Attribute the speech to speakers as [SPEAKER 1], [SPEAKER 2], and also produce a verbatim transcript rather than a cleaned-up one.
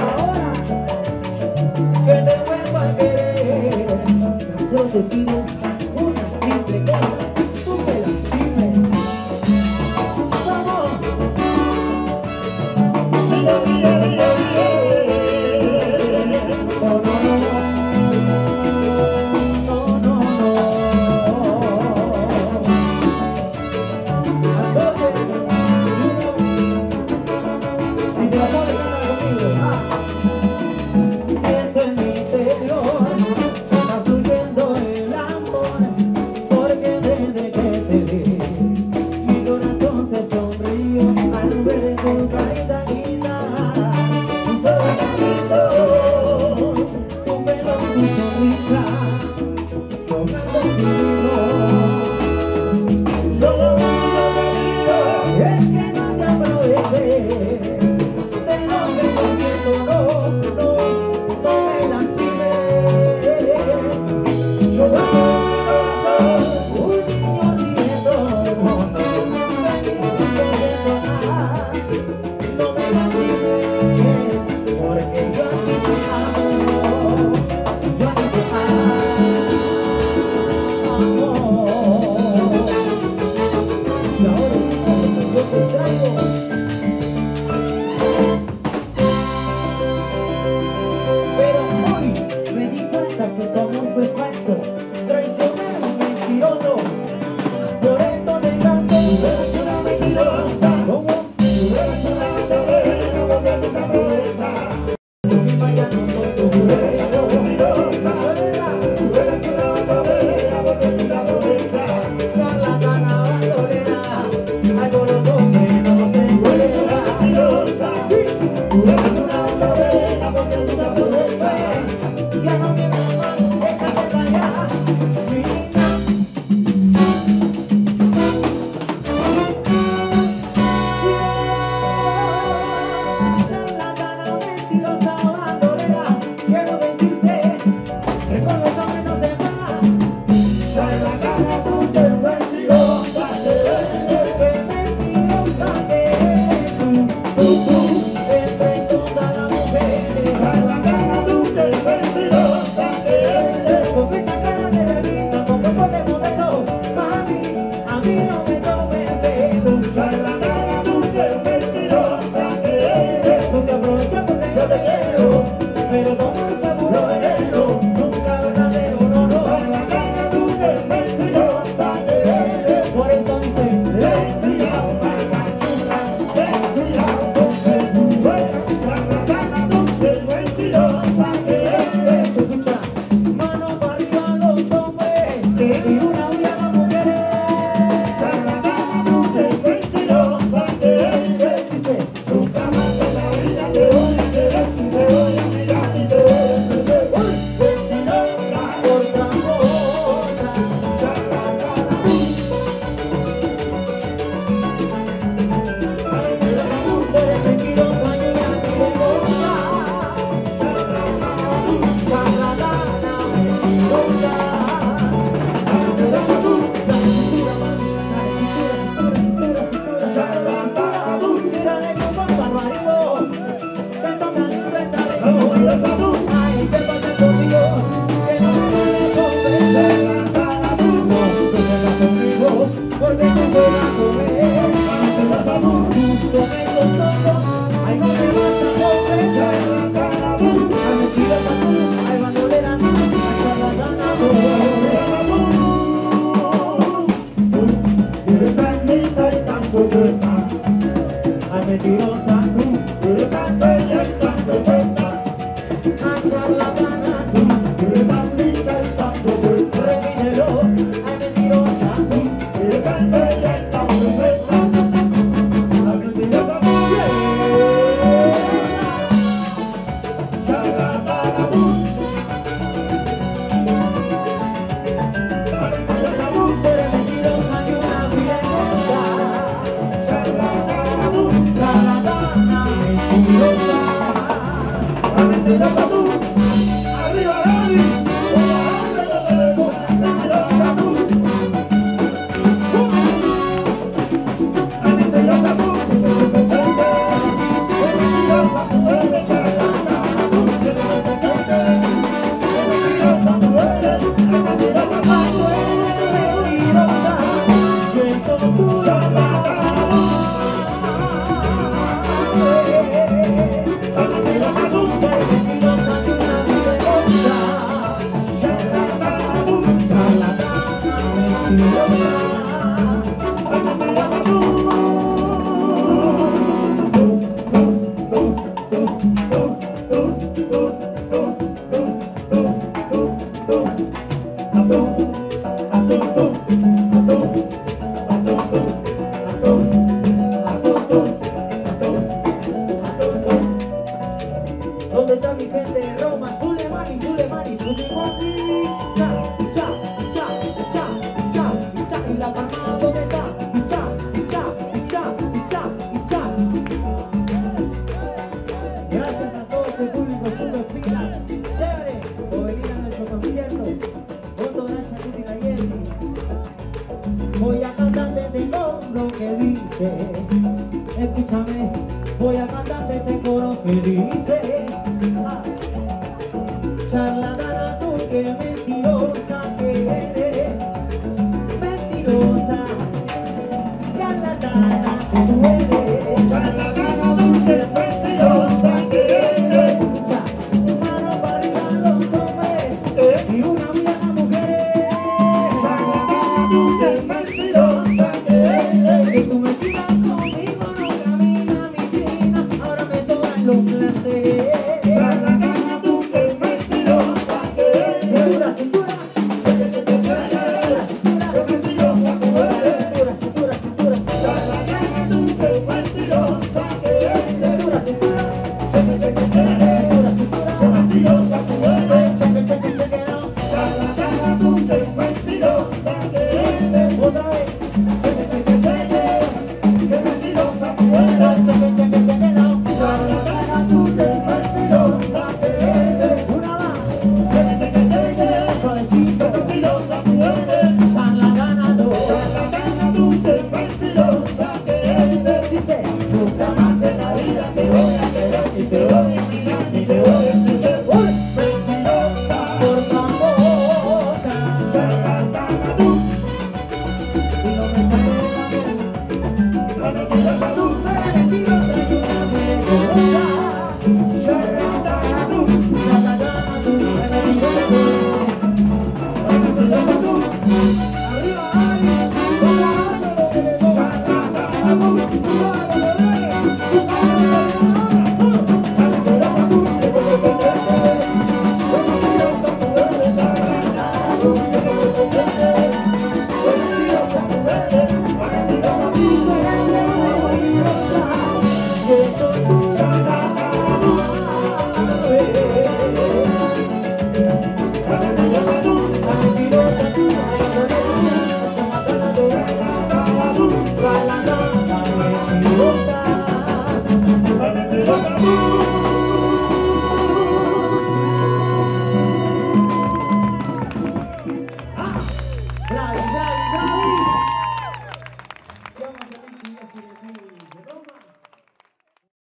[SPEAKER 1] que te vuelva a querer. Tan solo te pido una simple cosa, tú me lastimes. ¡Vamos! Yeah, yeah, yeah, yeah. Oh, no, no, no, no, no, entonces, si te la pones conmigo, ah. Siento en mi interior, está fluyendo el amor, porque desde que te vi, mi corazón se sonrió al ver tu carita linda. Y solo tantito, tu pelo, tu sonrisa, sonando contigo. Yo lo único que digo es que no te aproveches de lo que estoy siendo, no, no. No me lastimes. Yo no soy un niño riendo, no, no, no me lastimes, porque yo a ti te amo, yo a ti te amo. Y ahora yo te traigo. Pero hoy me di cuenta que tu amor fue falso, traicionero, mentiroso. Por eso me canto, tú eres una mentirosa. ¿Cómo? Tú eres una mentirosa, porque tú te aprovechas. Tú misma ya no soy tú, tú eres una mentirosa. Tú eres una mentirosa, porque tú te aprovechas. Charlatana, bandolera, al corazón que no se puede. Tú eres una mentirosa. Tú eres una mentirosa, porque tú te aprovechas. Ya no me más, déjame callar, mi niña. Charlatana, mentirosa, bandolera, quiero decirte que con los hombres no se va. Charlatana, tú te mentirosa que eres, que mentirosa que eres tú, tú, tú, entre todas las mujeres. Charlatana, tú te mentirosa que eres, con esa cara de revista, con poco de modelo, mami, a mí no me tomes pelo. Charlatana, tú te mentirosa que eres, tú te aprovechas porque yo te quiero, pero como un seguro veneno, nunca verdadero, no, no. Charlatana, tú te mentirosa que eres, por eso dice, ten cuidado, macachula, ten cuidado con ser tu buena. Charlatana, tú te mentirosa que eres. Escucha, mano para arriba los hombres, y una huya a las mujeres. Charlatana, tú te mentirosa que eres. Dice, nunca más en la vida te voy a querer, te voy a mirar y te voy a entender. Mentirosa, otra cosa. Charlatana, tú. Tú eres mentirosa y una mentirosa. Charlatana, tú. Charlatana, mentirosa. Charlatana, tú. La cintura, mami, la cintura, cintura, cintura, cintura. Charlatana, tú. Mírale cómo va el marido, que son tan libertad de mentirosa tú. Ay, ¿qué pasa contigo? Que no me puedes comprender. Charlatana, tú. No, tú juegas conmigo, porque tú juegas con él. Mentirosa tú. Tú con esos ojos, ay, no me vas a comprender. Charlatana, tú. La mentirosa tú, ay, bandolera tú. Ay, charlatana tú. Tú eres tan linda y tan coqueta. Ay, mentirosa tú. Tú eres tan bella y tan perfecta. Ay, charlatana tú. Tú eres tan linda y tan coqueta. Repítelo. Ay, mentirosa tú. Tú eres tan bella y tan perfecta. Ay, mentirosa tú. Charlatana tú. Ay, mentirosa tú. Tú eres mentirosa y una mentirosa. Charlatana tú. Charlatana, mentirosa. Ay, mentirosa tú. Arriba, Gaby. Mentirosa tú. Ay, mentirosa tú. Mentirosa tú. Mentirosa tú. ¿Dónde está mi gente de Roma? Zulemani, Zulemani, Zulemani. Cha, cha, cha, cha, cha, cha. Y la palma, ¿dónde está? Cha, cha, cha, cha, cha. Gracias a todo este público super pilas. Chévere por venir a nuestro concierto. Muchas gracias a Tuti Nayeli. Voy a cantar este coro que dice, escúchame, voy a cantar este coro que dice, ah, charlatana tú que mentirosa que eres, mentirosa, charlatana que tú eres, charlatana tú que mentirosa que eres, escucha, mano para arriba los hombres y una vieja mujer, charlatana tú que mentirosa que eres, que tú me tiras conmigo no camina mi china, ahora me sobran los placeres. Charlatana tú que mentirosa que eres. Cintura, cintura. Cintura, cintura. Que mentirosa tú eres. Cintura, cintura, cintura. Charlatana tú que mentirosa que eres. Cintura, cintura. Cintura, cintura. Que mentirosa tú eres. Cheque, cheque, cheque, no. Charlatana tú que mentirosa que eres. Otra vez. Cheque, cheque, cheque. Que mentirosa tú eres. Cheque, cheque, cheque, no. Charlatana tú que mentirosa que eres. Una más. Cheque, cheque, cheque. Suavecito. Que mentirosa tú eres. Charlatana tú. Charlatana tú que mentirosa que eres. Dice, nunca más en la vida te voy a querer, ni te voy a mirar, ni te voy a entender. Mentirosa, por favor. Charlatana tú. Y no me cae la mente. La mentirosa tú. La mentirosa tú. Charlatana tú. Charlatana tú. Mentirosa tú. Arriba, arriba. Charlatana tú. Bravi, bravi, bravi!